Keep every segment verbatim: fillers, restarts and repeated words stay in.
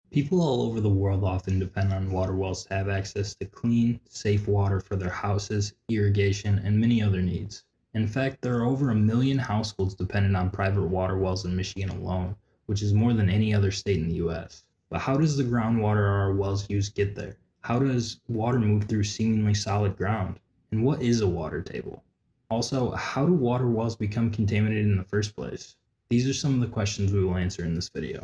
People all over the world often depend on water wells to have access to clean, safe water for their houses, irrigation, and many other needs. In fact, there are over a million households dependent on private water wells in Michigan alone, which is more than any other state in the U S. But how does the groundwater our wells use get there? How does water move through seemingly solid ground? And what is a water table? Also, how do water wells become contaminated in the first place? These are some of the questions we will answer in this video.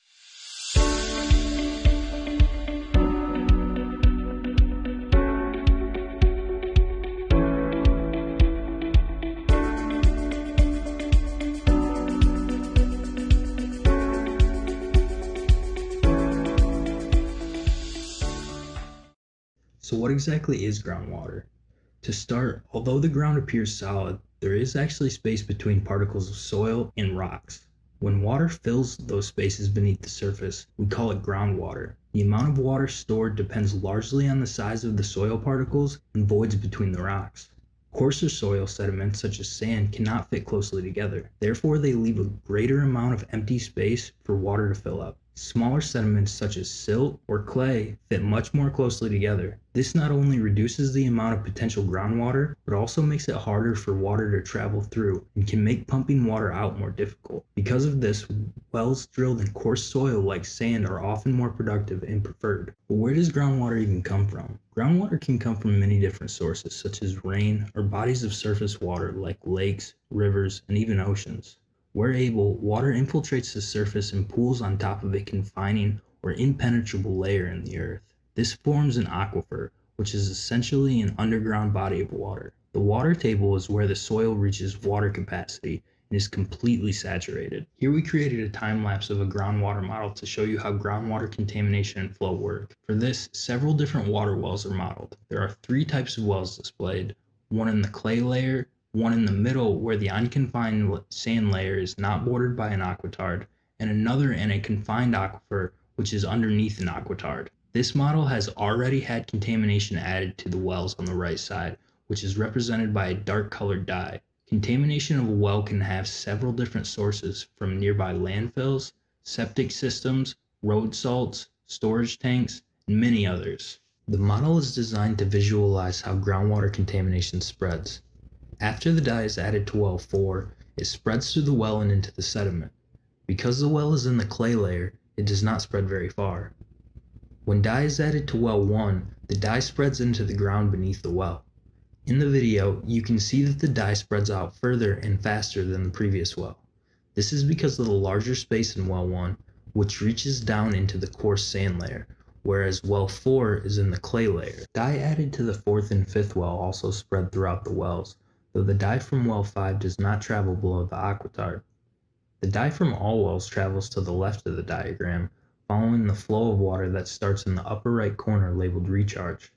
So what exactly is groundwater? To start, although the ground appears solid, there is actually space between particles of soil and rocks. When water fills those spaces beneath the surface, we call it groundwater. The amount of water stored depends largely on the size of the soil particles and voids between the rocks. Coarser soil sediments such as sand cannot fit closely together. Therefore, they leave a greater amount of empty space for water to fill up. Smaller sediments such as silt or clay fit much more closely together. This not only reduces the amount of potential groundwater, but also makes it harder for water to travel through and can make pumping water out more difficult. Because of this, wells drilled in coarse soil like sand are often more productive and preferred. But where does groundwater even come from? Groundwater can come from many different sources such as rain or bodies of surface water like lakes, rivers, and even oceans. Where able, water infiltrates the surface and pools on top of a confining or impenetrable layer in the earth. This forms an aquifer, which is essentially an underground body of water. The water table is where the soil reaches water capacity and is completely saturated. Here we created a time lapse of a groundwater model to show you how groundwater contamination and flow work. For this, several different water wells are modeled. There are three types of wells displayed, one in the clay layer, one in the middle where the unconfined sand layer is not bordered by an aquitard, and another in a confined aquifer which is underneath an aquitard. This model has already had contamination added to the wells on the right side, which is represented by a dark colored dye. Contamination of a well can have several different sources from nearby landfills, septic systems, road salts, storage tanks, and many others. The model is designed to visualize how groundwater contamination spreads. After the dye is added to well four, it spreads through the well and into the sediment. Because the well is in the clay layer, it does not spread very far. When dye is added to well one, the dye spreads into the ground beneath the well. In the video, you can see that the dye spreads out further and faster than the previous well. This is because of the larger space in well one, which reaches down into the coarse sand layer, whereas well four is in the clay layer. Dye added to the fourth and fifth well also spread throughout the wells, though the dye from well five does not travel below the aquitard. The dye from all wells travels to the left of the diagram, following the flow of water that starts in the upper right corner labeled recharge.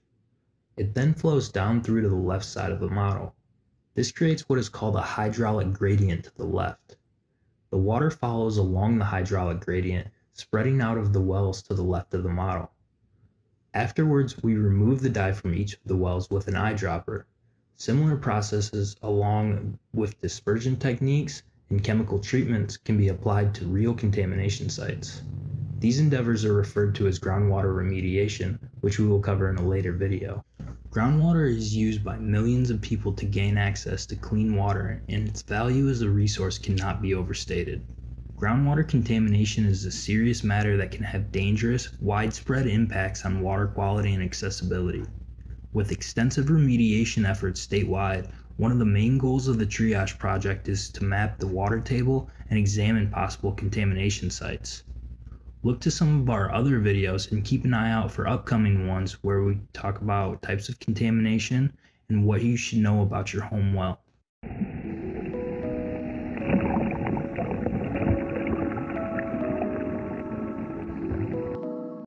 It then flows down through to the left side of the model. This creates what is called a hydraulic gradient to the left. The water follows along the hydraulic gradient, spreading out of the wells to the left of the model. Afterwards, we remove the dye from each of the wells with an eyedropper. Similar processes along with dispersion techniques and chemical treatments can be applied to real contamination sites. These endeavors are referred to as groundwater remediation, which we will cover in a later video. Groundwater is used by millions of people to gain access to clean water, and its value as a resource cannot be overstated. Groundwater contamination is a serious matter that can have dangerous, widespread impacts on water quality and accessibility. With extensive remediation efforts statewide, one of the main goals of the triage project is to map the water table and examine possible contamination sites. Look to some of our other videos and keep an eye out for upcoming ones where we talk about types of contamination and what you should know about your home well.